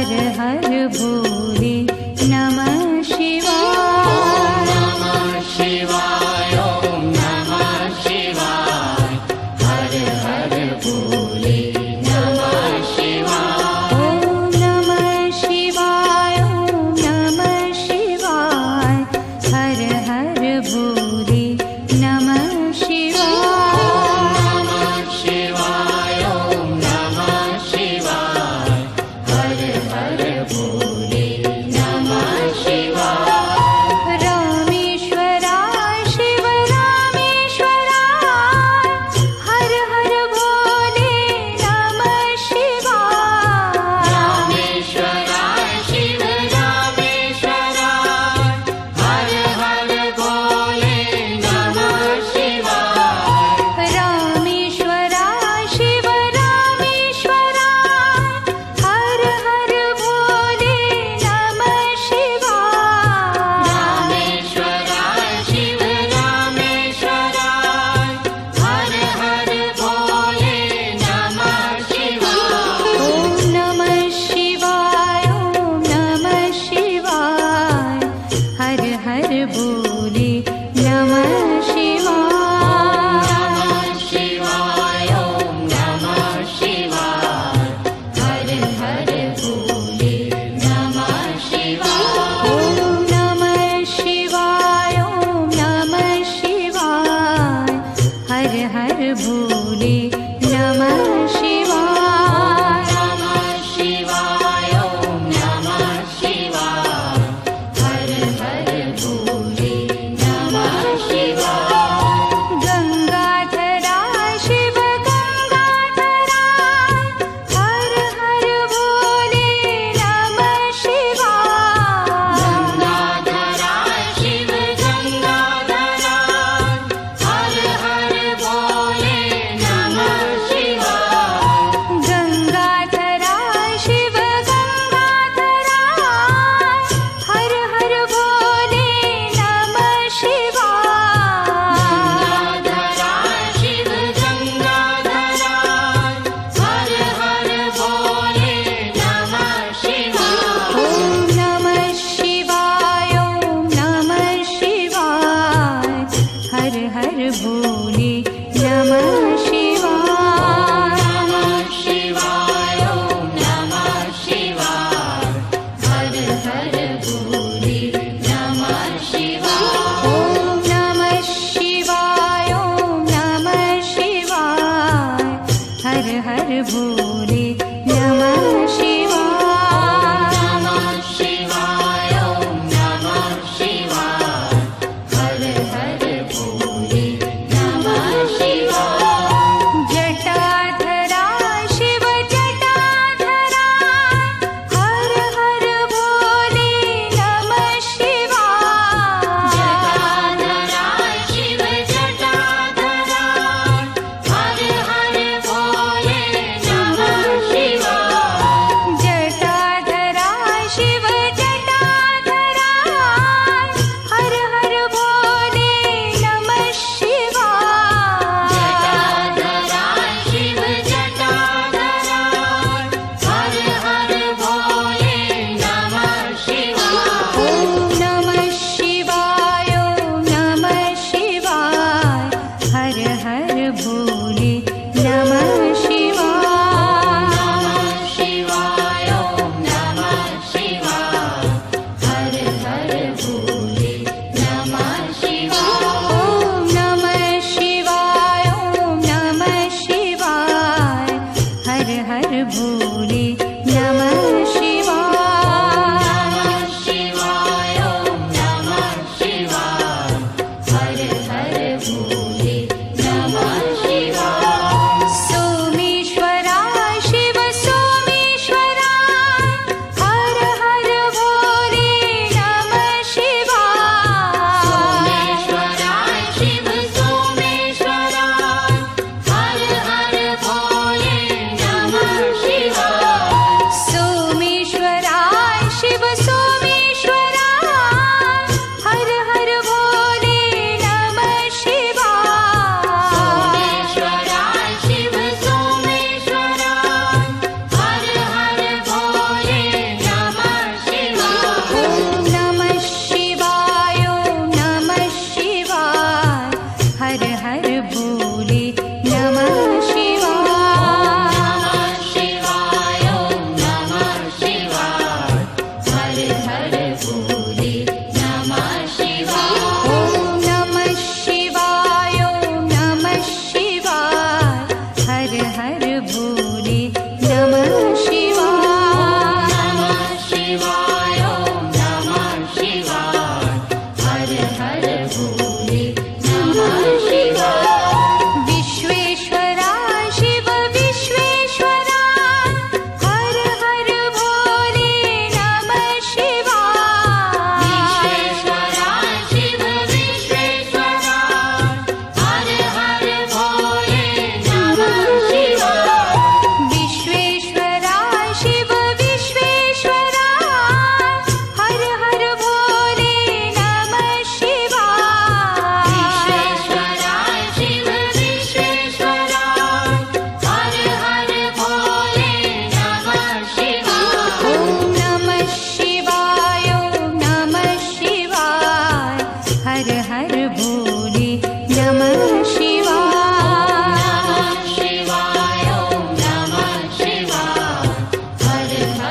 हर हर भोले नमः शिवाय। नमः शिवाय ओम नमः शिवाय हर हर भोले नमः शिवाय। ओम नमः शिवाय ओम नमः शिवाय हर हर भोले नमः शिवाय। नमः शिवाय ओम नमः शिवाय हर हर भोले नमः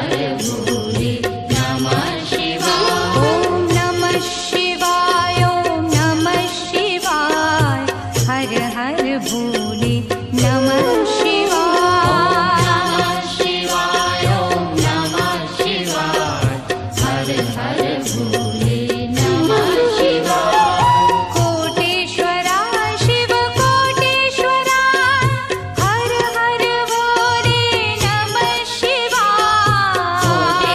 हर भोले नमः शिवाय। ॐ नमः शिवाय ॐ नमः शिवाय हर हर भोले नमः शिवाय। नमः शिवाय ॐ नमः शिवाय हर हर भोले नमः शिवाय। कोटेश्वरा शिव कोटेश्वरा हर हर भोले नमः शिवाय।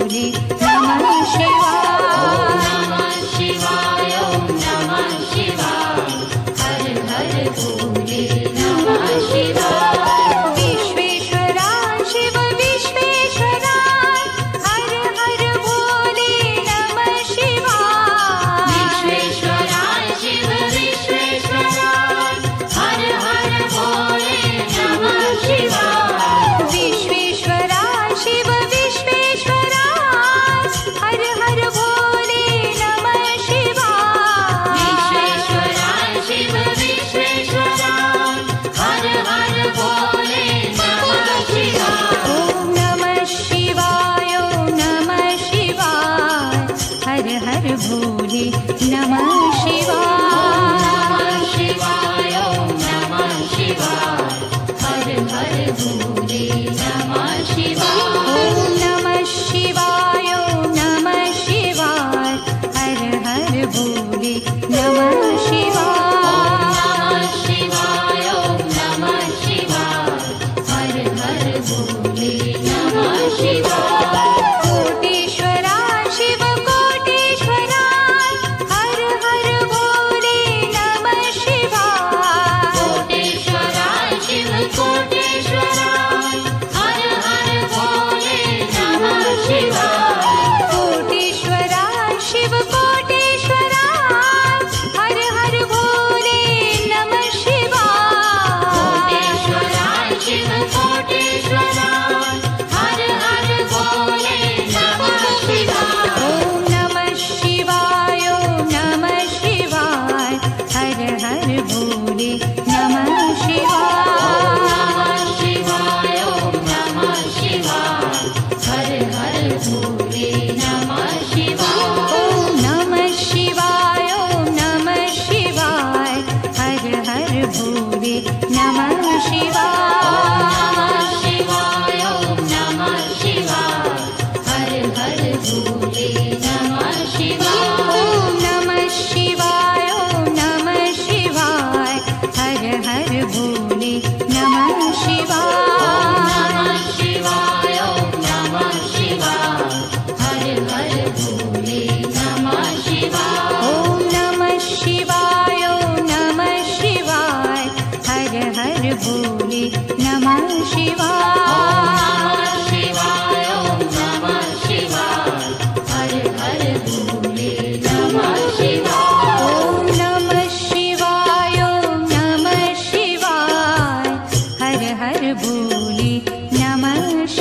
भोले नमः शिवाय। नमः शिवाय ओम नमः शिवाय हर हर भोले नमः शिवाय। विश्वेश्वरा शिव विश्वेश्वरा हर हर भोले नमः शिवाय। विश्वेश्वरा शिव विश्वेश्वरा हर हर भोले नमः शिवाय। विश्वेश्वरा शिव विश्वेश्वरा हर हर भोले नमः शिवाय। विश्वेश्वरा शिव विश्वेश्वरा हर हर भोले नमः शिवाय। ओम नमः शिवाय ओम नमः शिवाय हर हर भोले नमः शिवाय। नमः शिवाय ओम नमः शिवाय हर हर भोले नमः शिवाय। ओम नमः शिवाय ओम नमः शिवाय हर हर भोले नमः शिवाय। नमः शिवाय ओम नमः शिवाय हर हर भोले नमः शिवाय। कोटेश्वरा शिव कोटेश्वरा हर हर भोले नमः शिवाय। कोटेश्वरा शिव कोटेश्वरा हर हर भोले नमः शिवाय। कोटेश्वरा शिव कोटेश्वरा हर हर भोले नमः शिवाय। कोटेश्वरा शिव कोटेश्वरा हर हर भोले नमः शिवाय। ओम नमः शिवाय ओम नमः शिवाय हर हर भोले नमः शिवाय। नमः शिवाय ओम नमः शिवाय हर हर भोले नमः शिवाय। ओम नमः शिवाय ओम नमः शिवाय हर हर भोले नमः शिवाय। नमः शिवाय ओम नमः शिवाय हर हर भोले नमः शिवाय। ओम नमः शिवाय ओम नमः शिवाय हर हर भोले नमः शिवाय। नमः शिवाय ओम नमः शिवाय हर हर भोले नमः शिवाय। ओम नमः शिवाय ओम नमः शिवाय हर हर भोले नमः शिवाय। नमः शिवाय ओम नमः शिवाय हर हर भोले नमः शिवाय। ओम नमः शिवाय ओम नमः शिवाय हर हर भोले नमः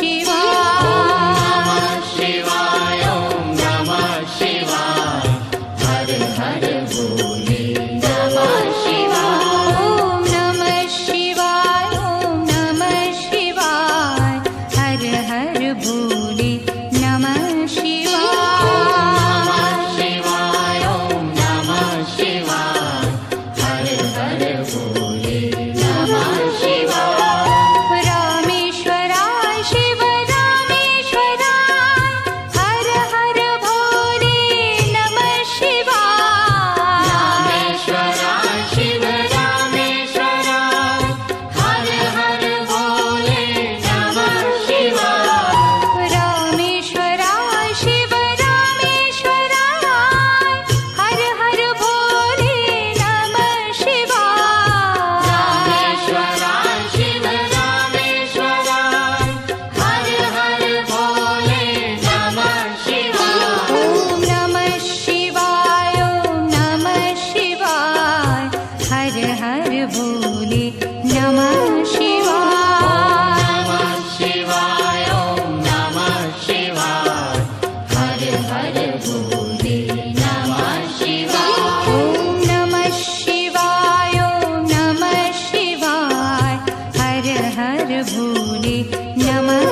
शिवाय। नमः शिवाय ओम नमः शिवाय हर हर भोले नमः शिवाय। ओम नमः शिवाय ओम नमः शिवाय हर हर भोले नमः शिवाय। नमः शिवाय ओम नमः शिवाय हर हर भोले नमः शिवाय। रामेश्वरा शिव रामेश्वरा हर हर भोले नमः शिवाय। रामेश्वरा शिव रामेश्वरा हर हर भोले नमः शिवाय। रामेश्वरा शिव रामेश्वरा हर हर भोले नमः शिवाय। रामेश्वरा शिव रामेश्वरा हर हर भोले नमः शिवाय। ओम नमः शिवाय ओम नमः शिवाय हर हर भोले नमः शिवाय। नमः शिवाय ओम नमः शिवाय हर हर भोले नमः शिवाय। ओम नमः शिवाय ओम नमः शिवाय हर हर भोले नमः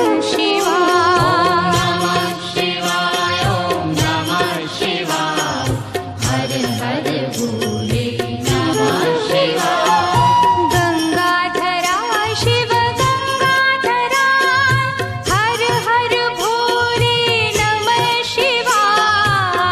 शिवाय। नमः शिवाय ओम नमः शिवाय हर हर भोले नमः शिवाय। गंगाधरा शिव गंगाधरा हर हर भोले नमः शिवाय।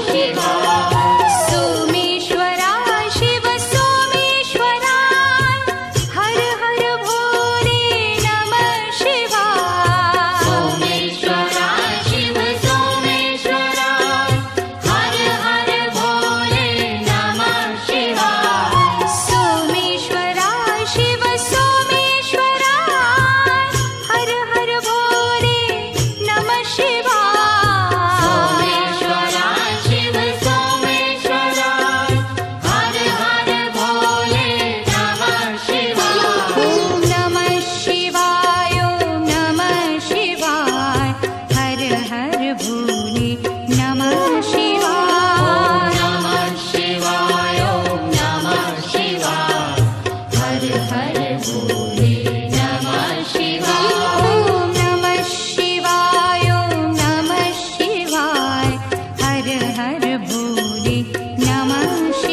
शिवाय सोमेश्वरा शिव सोमेश्वरा हर हर भोले नमः शिवाय सोमेश्वरा शिव सोमेश्वरा हर हर भोले नमः शिवाय सोमेश्वरा शिव सोमेश्वरा हर हर भोले नमः शिवाय सोमेश्वरा शिव सोमेश्वरा हर हर भोले नमः शिवाय ओम नमः शिवाय ओम नमः शिवाय हर हर भोले नमः शिवाय नमः शिवाय ओम नमः शिवाय हर हर भोले नमः शिवाय ओम नमः शिवाय ओम नमः शिवाय हर हर भोले नमः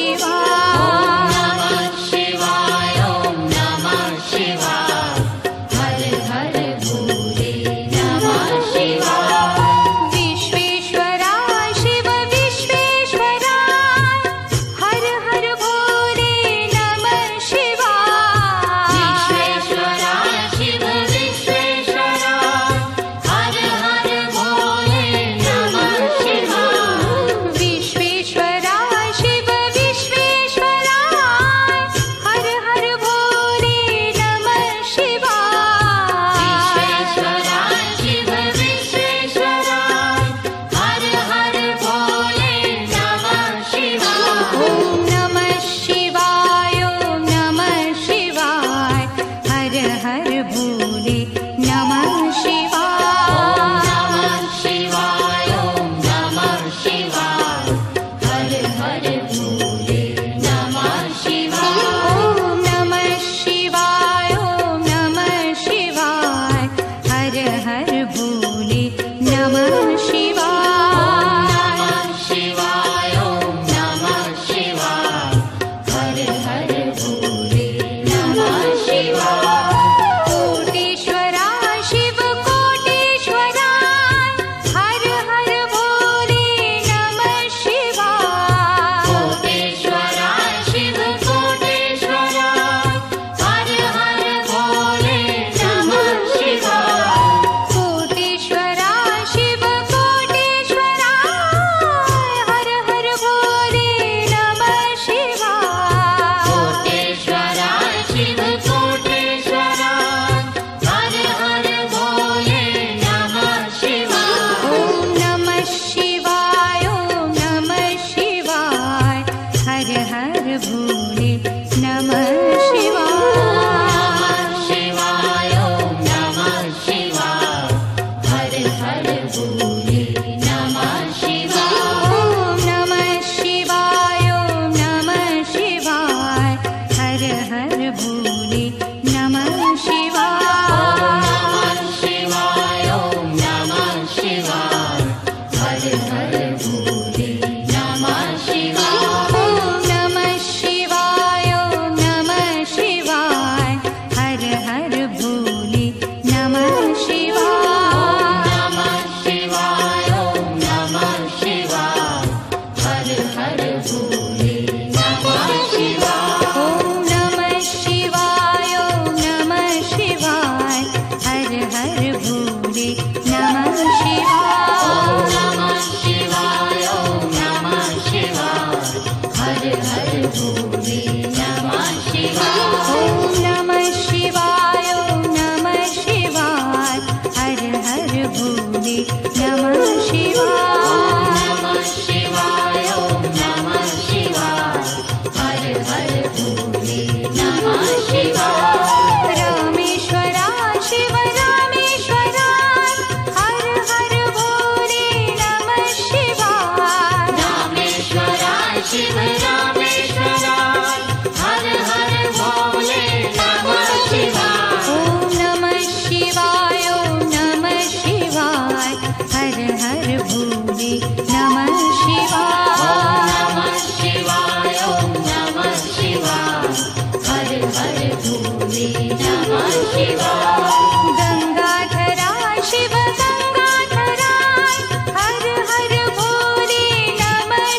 शिवाय नमः शिवाय ओम नमः शिवाय हर हर भोले नमः शिवाय विश्वेश्वरा शिव विश्वेश्वरा हर हर भोले नमः शिवाय विश्वेश्वरा शिव विश्वेश्वरा हर हर भोले नमः शिवाय विश्वेश्वरा शिव विश्वेश्वरा हर हर भोले नमः शिवाय विश्वेश्वरा शिव विश्वेश्वरा हर हर भोले नमः शिवाय ओम नमः शिवाय ओम नमः शिवाय हर हर भोले नमः शिवाय नमः शिवाय ओम नमः शिवाय हर हर भोले नमः शिवाय ओम नमः शिवाय ओम नमः शिवाय हर हर भोले नमः शिवाय नमः शिवाय ओम नमः शिवाय हर हर भोले नमः शिवाय कोटेश्वरा शिव कोटेश्वरा हर हर भोले नमः शिवाय कोटेश्वरा शिव कोटेश्वरा हर हर भोले नमः शिवाय कोटेश्वरा शिव कोटेश्वरा हर हर भोले नमः शिवाय कोटेश्वरा शिव कोटेश्वरा हर हर भोले नमः शिवाय ओम नमः शिवाय ओम नमः शिवाय हर हर भोले नमः शिवाय शिवाय ओम नमः शिवाय हर हर भोले नमः शिवाय ओम नमः शिवाय ओम नमः शिवाय हर हर भोले नमः शिवाय नमः शिवाय ओम नमः शिवाय हर हर भोले नमः शिवाय ओम नमः शिवाय ओम नमः शिवाय हर हर भोले नमः शिवाय नमः शिवाय ओम नमः शिवाय हर हर भोले नमः शिवाय ओम नमः शिवाय ओम नमः शिवाय हर हर भोले नमः शिवाय नमः शिवाय ओम नमः शिवाय हर हर भोले नमः शिवाय ओम नमः शिवाय ओम नमः शिवाय हर हर भोले नमः शिवाय नमः शिवाय ओम नमः शिवाय हर हर भोले नमः शिवाय रामेश्वरा शिव रामेश्वरा हर हर भोले नमः शिवाय रामेश्वरा शिव रामेश्वरा हर हर भोले नमः शिवाय ओम नमः शिवाय ओम नमः शिवाय हर हर भोले नमः शिवाय नमः शिवाय ओम नमः शिवाय हर हर भोले नमः शिवाय गंगाधरा शिव गंगाधरा हर हर भोले नमः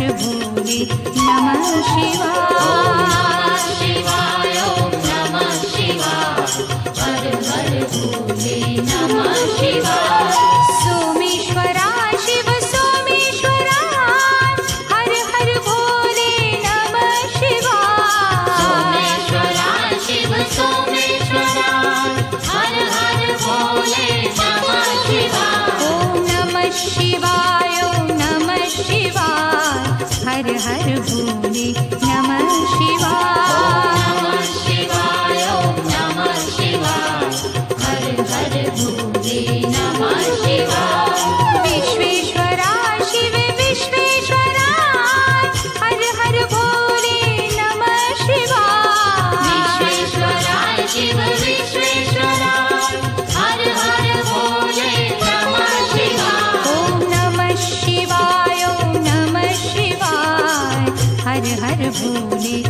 भोले नमः शिवाय। शिवाय ओम नमः शिवाय हर हर भोले नमः शिवाय। सोमेश्वरा शिव सोमेश्वरा हर हर भोले नमः शिवाय। सोमेश्वरा शिव सोमेश्वरा हर हर भोले नमः शिवाय। ओम नमः शिवाय ओम नमः शिवाय हर हर भोले नमः शिवाय। नमः शिवाय ओम नमः शिवाय हर हर भोले नमः शिवाय। विश्वेश्वरा शिव विश्वेश्वरा हर हर भोले नमः शिवाय। विश्वेश्वरा शिव विश्वेश्वरा हर हर भोले नमः शिवाय। ओम नमः शिवाय ओम नमः शिवाय हर हर भोले